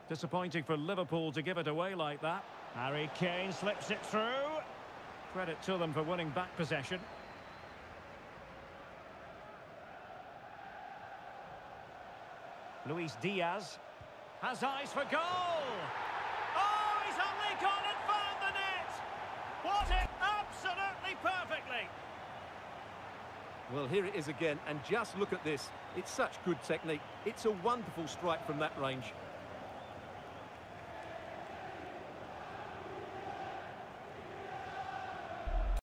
Disappointing for Liverpool to give it away like that. Harry Kane slips it through. Credit to them for winning back possession. Luis Díaz has eyes for goal. Oh, he's only gone and found the net. What it absolutely perfectly. Well, here it is again, and just look at this. It's such good technique. It's a wonderful strike from that range.